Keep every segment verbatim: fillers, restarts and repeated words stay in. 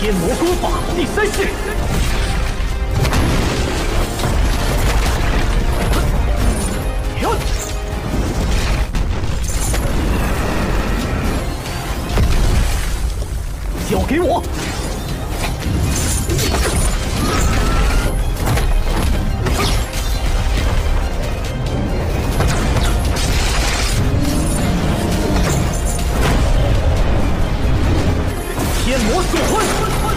天魔功法第三式。哟！交给我！天魔锁魂。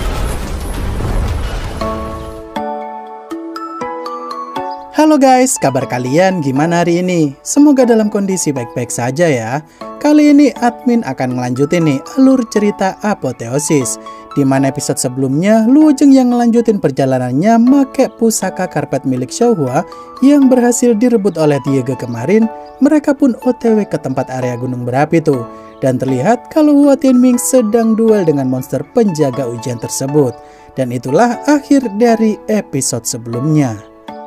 Halo guys, kabar kalian gimana hari ini? Semoga dalam kondisi baik-baik saja ya. Kali ini admin akan ngelanjutin nih alur cerita Apotheosis, di mana episode sebelumnya Luojeng yang ngelanjutin perjalanannya make pusaka karpet milik Xiaohua yang berhasil direbut oleh Diege kemarin. Mereka pun O T W ke tempat area gunung berapi tuh, dan terlihat kalau Hua Tianming sedang duel dengan monster penjaga ujian tersebut. Dan itulah akhir dari episode sebelumnya.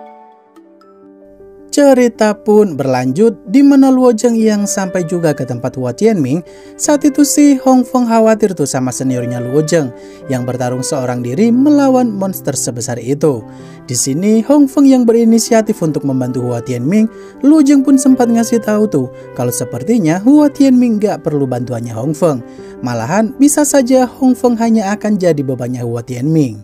Cerita pun berlanjut di mana Luojeng yang sampai juga ke tempat Hua Tianming. Saat itu si Hongfeng khawatir tuh sama seniornya Luojeng yang bertarung seorang diri melawan monster sebesar itu. Di sini Hongfeng yang berinisiatif untuk membantu Hua Tianming. Luojeng pun sempat ngasih tahu tuh kalau sepertinya Hua Tianming gak perlu bantuannya Hongfeng. Malahan bisa saja Hongfeng hanya akan jadi bebannya Hua Tianming.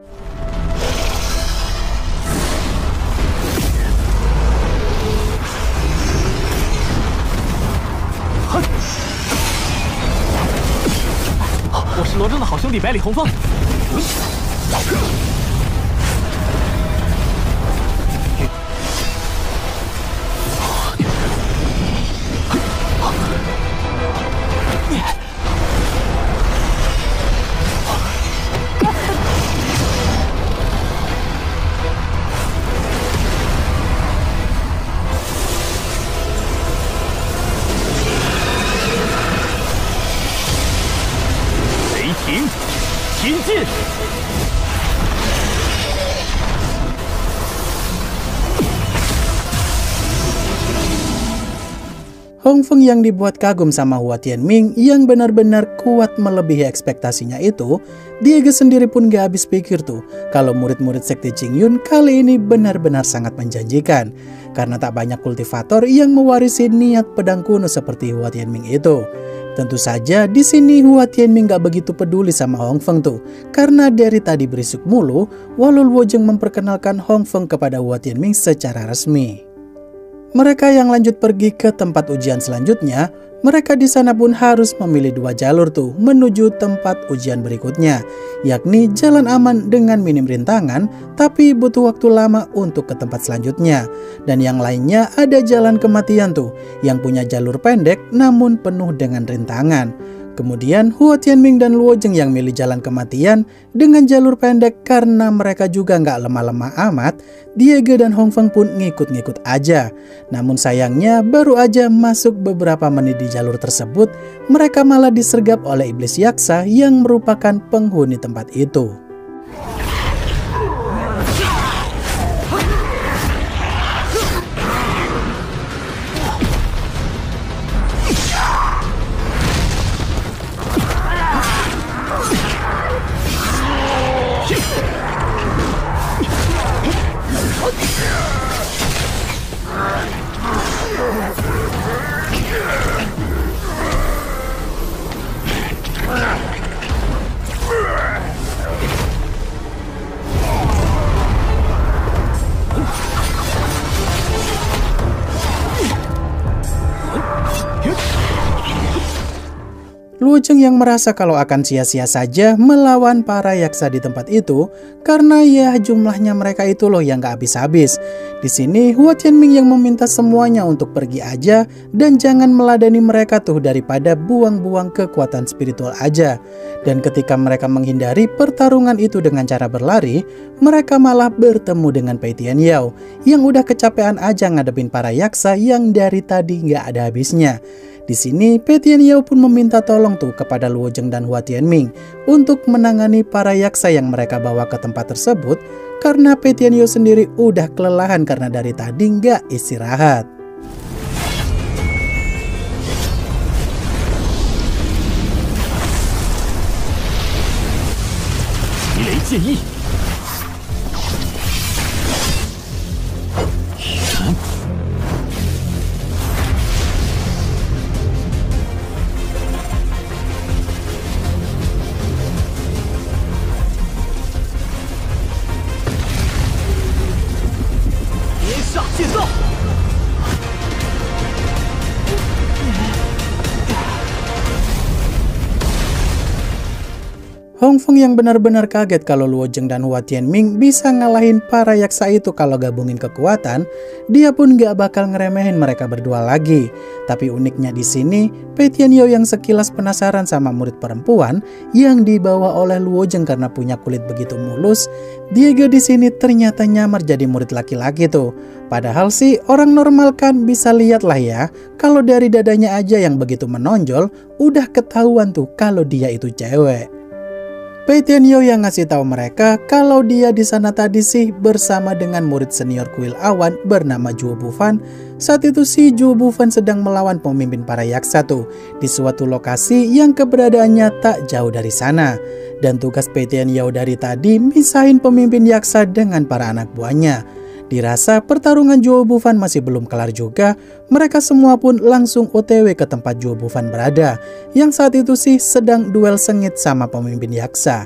我是罗正的好兄弟百里红风。停！前进！ Hongfeng yang dibuat kagum sama Hua Tianming yang benar-benar kuat melebihi ekspektasinya itu, Diege sendiri pun gak habis pikir tuh kalau murid-murid sekte Qingyun kali ini benar-benar sangat menjanjikan, karena tak banyak kultivator yang mewarisi niat pedang kuno seperti Hua Tianming itu. Tentu saja di sini Hua Tianming gak begitu peduli sama Hongfeng tuh, karena dari tadi berisik mulu walau Luojeng memperkenalkan Hongfeng kepada Hua Tianming secara resmi. Mereka yang lanjut pergi ke tempat ujian selanjutnya, mereka di sana pun harus memilih dua jalur tuh menuju tempat ujian berikutnya, yakni jalan aman dengan minim rintangan tapi butuh waktu lama untuk ke tempat selanjutnya, dan yang lainnya ada jalan kematian tuh yang punya jalur pendek namun penuh dengan rintangan. Kemudian Hua Tianming dan Luojeng yang milih jalan kematian dengan jalur pendek karena mereka juga nggak lemah-lemah amat. Diege dan Hongfeng pun ngikut-ngikut aja. Namun sayangnya baru aja masuk beberapa menit di jalur tersebut, mereka malah disergap oleh iblis yaksa yang merupakan penghuni tempat itu. Luojeng yang merasa kalau akan sia-sia saja melawan para yaksa di tempat itu karena ya jumlahnya mereka itu loh yang gak habis-habis. Di sini Hua Tianming yang meminta semuanya untuk pergi aja dan jangan meladani mereka tuh daripada buang-buang kekuatan spiritual aja. Dan ketika mereka menghindari pertarungan itu dengan cara berlari, mereka malah bertemu dengan Pei Tianyao yang udah kecapean aja ngadepin para yaksa yang dari tadi gak ada habisnya. Di sini Pei Tianyao pun meminta tolong tuh kepada Luojeng dan Hua Tianming untuk menangani para yaksa yang mereka bawa ke tempat tersebut karena Pei Tianyao sendiri udah kelelahan karena dari tadi nggak istirahat. 剑意。连煞剑道。 Hong Feng yang benar-benar kaget kalau Luo Zheng dan Hua Tianming bisa ngalahin para yaksa itu kalau gabungin kekuatan, dia pun gak bakal ngeremehin mereka berdua lagi. Tapi uniknya di sini, Pei Tianyou yang sekilas penasaran sama murid perempuan yang dibawa oleh Luo Zheng karena punya kulit begitu mulus, dia di sini ternyata nyamar jadi murid laki-laki tuh. Padahal sih orang normal kan bisa lihat lah ya, kalau dari dadanya aja yang begitu menonjol, udah ketahuan tuh kalau dia itu cewek. Pei Tianyou yang ngasih tahu mereka kalau dia di sana tadi sih bersama dengan murid senior kuil awan bernama Zhuo Bufan. Saat itu si Zhuo Bufan sedang melawan pemimpin para yaksa tuh di suatu lokasi yang keberadaannya tak jauh dari sana. Dan tugas Pei Tianyou dari tadi misahin pemimpin yaksa dengan para anak buahnya. Dirasa pertarungan Zhuo Bufan masih belum kelar juga, mereka semua pun langsung O T W ke tempat Zhuo Bufan berada, yang saat itu sih sedang duel sengit sama pemimpin yaksa.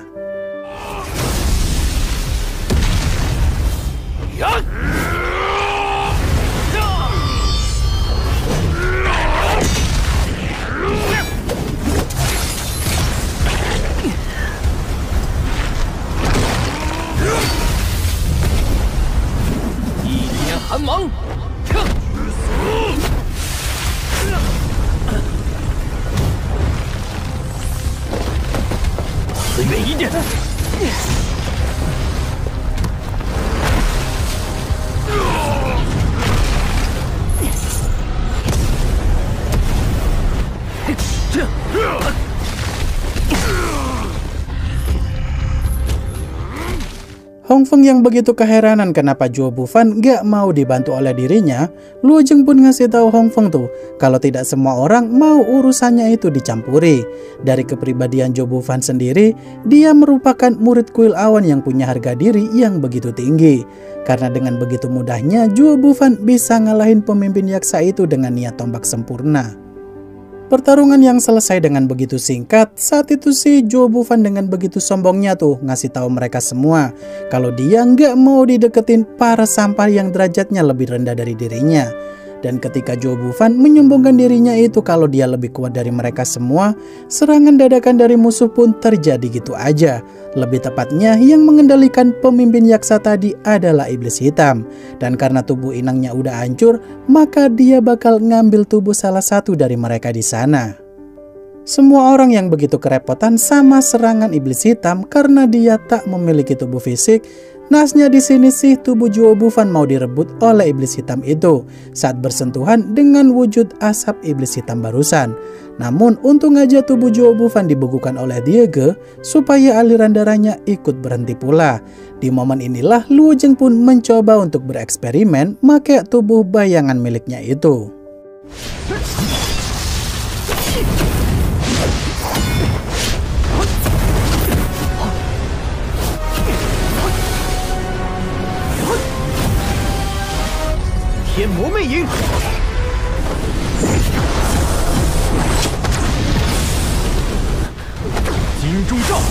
Hong Feng yang begitu keheranan kenapa Zhuo Bufan gak mau dibantu oleh dirinya, Luo Zheng pun ngasih tahu Hong Feng tuh kalau tidak semua orang mau urusannya itu dicampuri. Dari kepribadian Zhuo Bufan sendiri, dia merupakan murid kuil awan yang punya harga diri yang begitu tinggi. Karena dengan begitu mudahnya Zhuo Bufan bisa ngalahin pemimpin yaksa itu dengan niat tombak sempurna. Pertarungan yang selesai dengan begitu singkat, saat itu si Zhuo Bufan dengan begitu sombongnya tuh ngasih tahu mereka semua kalau dia nggak mau dideketin para sampah yang derajatnya lebih rendah dari dirinya. Dan ketika Zhuo Bufan menyombongkan dirinya itu kalau dia lebih kuat dari mereka semua, serangan dadakan dari musuh pun terjadi gitu aja. Lebih tepatnya yang mengendalikan pemimpin yaksa tadi adalah iblis hitam. Dan karena tubuh inangnya udah hancur, maka dia bakal ngambil tubuh salah satu dari mereka di sana. Semua orang yang begitu kerepotan sama serangan iblis hitam karena dia tak memiliki tubuh fisik. Nasnya di sini sih tubuh Zhuo Bufan mau direbut oleh iblis hitam itu saat bersentuhan dengan wujud asap iblis hitam barusan. Namun untung aja tubuh Zhuo Bufan dibukukan oleh Diege supaya aliran darahnya ikut berhenti pula. Di momen inilah Luo Zheng pun mencoba untuk bereksperimen pakai tubuh bayangan miliknya itu. 天魔魅影，金钟罩，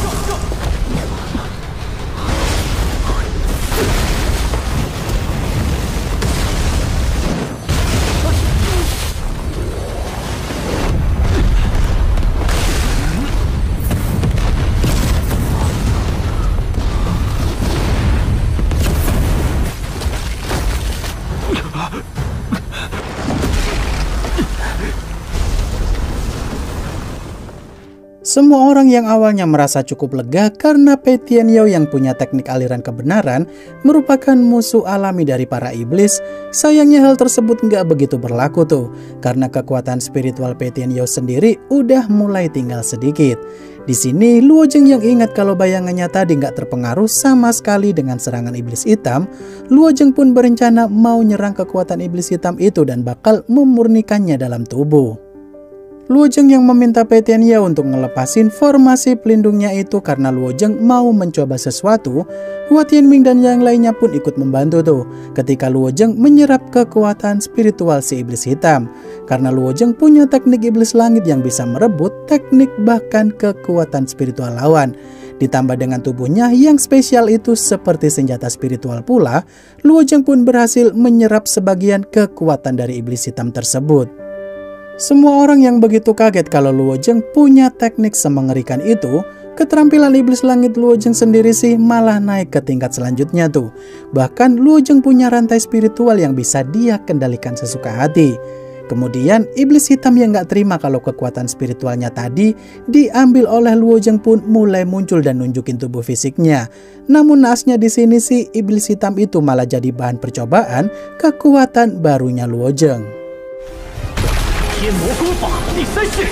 Semua orang yang awalnya merasa cukup lega karena Pei Tianyou yang punya teknik aliran kebenaran merupakan musuh alami dari para iblis. Sayangnya hal tersebut nggak begitu berlaku tuh, karena kekuatan spiritual Pei Tianyou sendiri udah mulai tinggal sedikit. Di sini Luo Zheng yang ingat kalau bayangannya tadi nggak terpengaruh sama sekali dengan serangan iblis hitam, Luo Zheng pun berencana mau nyerang kekuatan iblis hitam itu dan bakal memurnikannya dalam tubuh. Luo Zheng yang meminta Pei Tianye untuk ngelepasin formasi pelindungnya itu karena Luo Zheng mau mencoba sesuatu. Hua Tianming dan yang lainnya pun ikut membantu tuh ketika Luo Zheng menyerap kekuatan spiritual si iblis hitam. Karena Luo Zheng punya teknik iblis langit yang bisa merebut teknik bahkan kekuatan spiritual lawan. Ditambah dengan tubuhnya yang spesial itu seperti senjata spiritual pula, Luo Zheng pun berhasil menyerap sebagian kekuatan dari iblis hitam tersebut. Semua orang yang begitu kaget kalau Luo Zheng punya teknik semengerikan itu. Keterampilan iblis langit Luo Zheng sendiri sih malah naik ke tingkat selanjutnya tuh. Bahkan Luo Zheng punya rantai spiritual yang bisa dia kendalikan sesuka hati. Kemudian iblis hitam yang gak terima kalau kekuatan spiritualnya tadi diambil oleh Luo Zheng pun mulai muncul dan nunjukin tubuh fisiknya. Namun naasnya di sini sih iblis hitam itu malah jadi bahan percobaan kekuatan barunya Luo Zheng. 天魔功法第三式，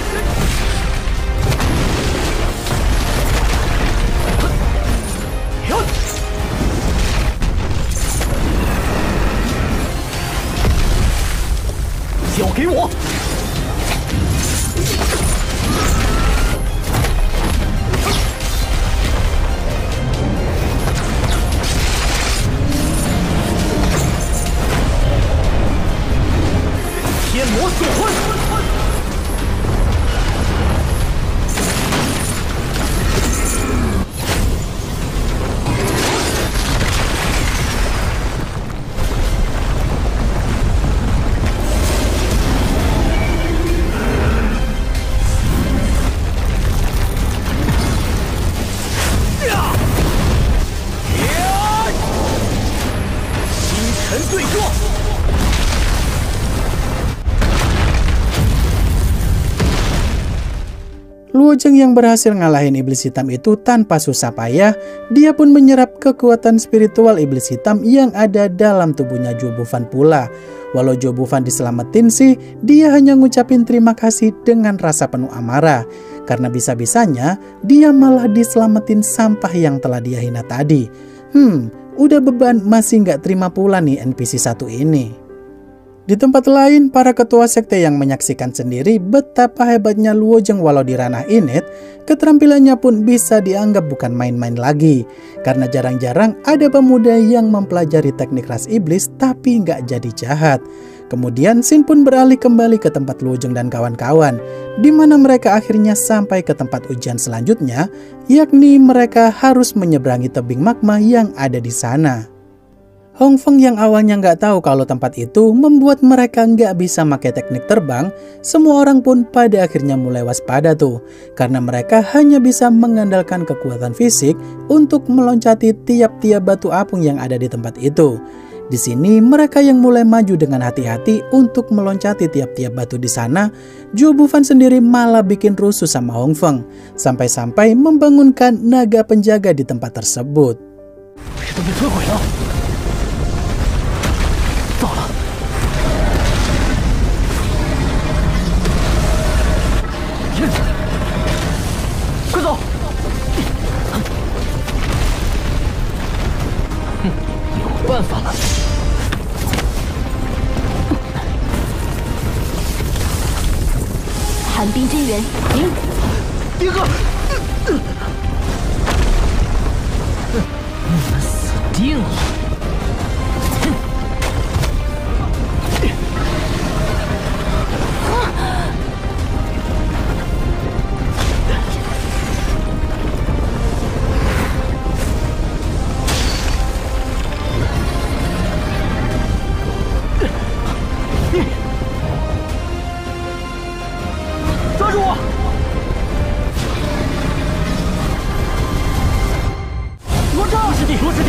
交给我！天魔锁魂！ 对坐。 Luo Zheng yang berhasil ngalahin iblis hitam itu tanpa susah payah, dia pun menyerap kekuatan spiritual iblis hitam yang ada dalam tubuhnya Zhuo Bufan pula. Walau Zhuo Bufan diselamatin sih, dia hanya ngucapin terima kasih dengan rasa penuh amarah. Karena bisa-bisanya, dia malah diselamatin sampah yang telah dia hina tadi. Hmm, udah beban masih nggak terima pula nih N P C satu ini. Di tempat lain, para ketua sekte yang menyaksikan sendiri betapa hebatnya Luo Zheng walau di ranah innate, keterampilannya pun bisa dianggap bukan main-main lagi. Karena jarang-jarang ada pemuda yang mempelajari teknik ras iblis tapi nggak jadi jahat. Kemudian Xin pun beralih kembali ke tempat Luo Zheng dan kawan-kawan, di mana mereka akhirnya sampai ke tempat ujian selanjutnya, yakni mereka harus menyeberangi tebing magma yang ada di sana. Hong Feng yang awalnya nggak tahu kalau tempat itu membuat mereka nggak bisa pakai teknik terbang, semua orang pun pada akhirnya mulai waspada tuh, karena mereka hanya bisa mengandalkan kekuatan fisik untuk meloncati tiap-tiap batu apung yang ada di tempat itu. Di sini mereka yang mulai maju dengan hati-hati untuk meloncati tiap-tiap batu di sana. Zhuo Bufan sendiri malah bikin rusuh sama Hong Feng, sampai-sampai membangunkan naga penjaga di tempat tersebut. 糟了！快走！有办法了！ 寒冰真元，停！ 爹哥，你们死定了！ 抓住我！罗刹师弟，罗师弟。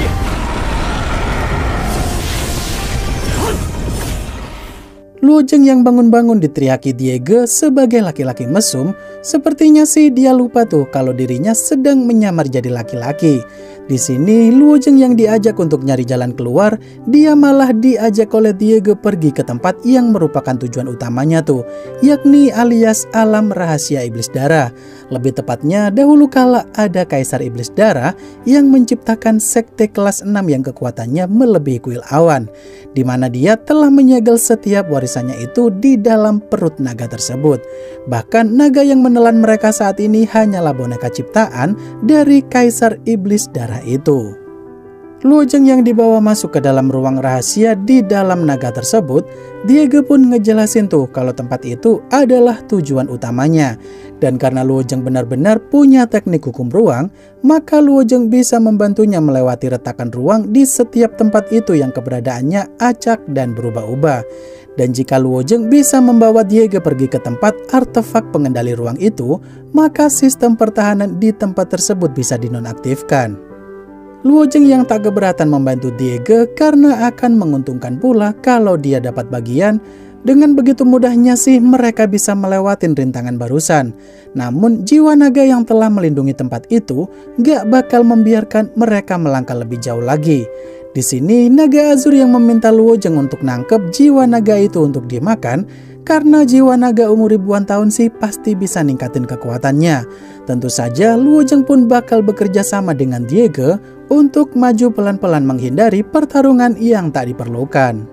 Luo Zheng yang bangun-bangun diteriaki Diego sebagai laki-laki mesum, sepertinya sih dia lupa tuh kalau dirinya sedang menyamar jadi laki-laki. Di sini Luojeng yang diajak untuk nyari jalan keluar, dia malah diajak oleh Diego pergi ke tempat yang merupakan tujuan utamanya tuh, yakni alias alam rahasia iblis darah. Lebih tepatnya dahulu kala ada Kaisar Iblis Darah yang menciptakan sekte kelas enam yang kekuatannya melebihi kuil awan, di mana dia telah menyegel setiap warisannya itu di dalam perut naga tersebut. Bahkan naga yang menelan mereka saat ini hanyalah boneka ciptaan dari Kaisar Iblis Darah itu. Luojeng yang dibawa masuk ke dalam ruang rahasia di dalam naga tersebut, Diego pun ngejelasin tuh kalau tempat itu adalah tujuan utamanya. Dan karena Luojeng benar-benar punya teknik hukum ruang, maka Luojeng bisa membantunya melewati retakan ruang di setiap tempat itu yang keberadaannya acak dan berubah-ubah. Dan jika Luojeng bisa membawa Diego pergi ke tempat artefak pengendali ruang itu, maka sistem pertahanan di tempat tersebut bisa dinonaktifkan. Luojeng yang tak keberatan membantu Diego karena akan menguntungkan pula kalau dia dapat bagian. Dengan begitu mudahnya sih mereka bisa melewatin rintangan barusan. Namun jiwa naga yang telah melindungi tempat itu gak bakal membiarkan mereka melangkah lebih jauh lagi. Di sini naga Azur yang meminta Luojeng untuk nangkep jiwa naga itu untuk dimakan, karena jiwa naga umur ribuan tahun sih pasti bisa ningkatin kekuatannya. Tentu saja Luojeng pun bakal bekerja sama dengan Diego untuk maju pelan-pelan menghindari pertarungan yang tak diperlukan.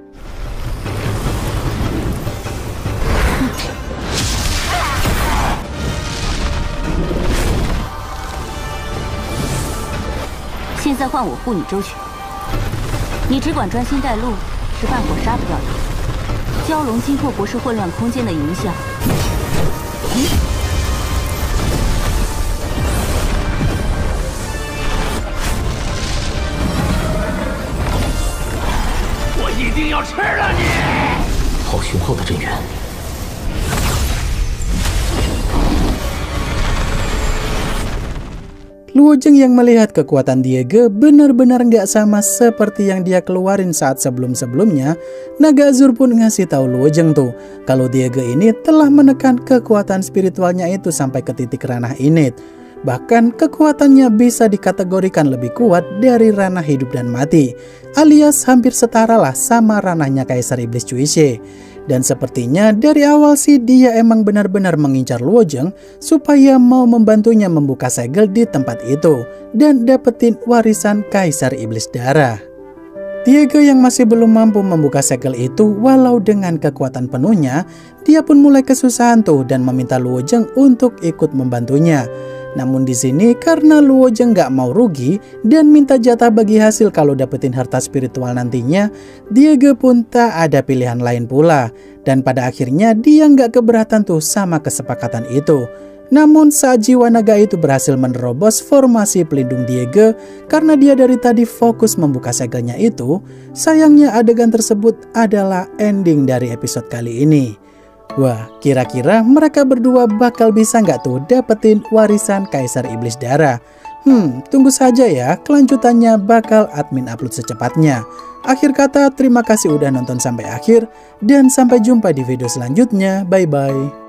Sekarang 换我护你周全，你只管专心带路，是半火杀不掉他。蛟龙经过不是混乱空间的影响。 我一定要吃了你！ 好雄厚的阵源。 Luojeng yang melihat kekuatan Diego benar-benar nggak sama seperti yang dia keluarin saat sebelum-sebelumnya, naga Azur pun ngasih tahu Luojeng tuh kalau Diego ini telah menekan kekuatan spiritualnya itu sampai ke titik ranah innate. Bahkan kekuatannya bisa dikategorikan lebih kuat dari ranah hidup dan mati, alias hampir setara lah sama ranahnya Kaisar Iblis Cuishe. Dan sepertinya dari awal sih dia emang benar-benar mengincar Luojeng supaya mau membantunya membuka segel di tempat itu dan dapetin warisan Kaisar Iblis Darah. Diego yang masih belum mampu membuka segel itu walau dengan kekuatan penuhnya, dia pun mulai kesusahan tuh dan meminta Luojeng untuk ikut membantunya. Namun di sini karena Luojeng nggak mau rugi dan minta jatah bagi hasil kalau dapetin harta spiritual nantinya, Diego pun tak ada pilihan lain pula. Dan pada akhirnya dia nggak keberatan tuh sama kesepakatan itu. Namun saat jiwa naga itu berhasil menerobos formasi pelindung Diego karena dia dari tadi fokus membuka segelnya itu, sayangnya adegan tersebut adalah ending dari episode kali ini. Wah, kira-kira mereka berdua bakal bisa nggak tuh dapetin warisan Kaisar Iblis Darah? Hmm, tunggu saja ya, kelanjutannya bakal admin upload secepatnya. Akhir kata, terima kasih udah nonton sampai akhir, dan sampai jumpa di video selanjutnya. Bye-bye.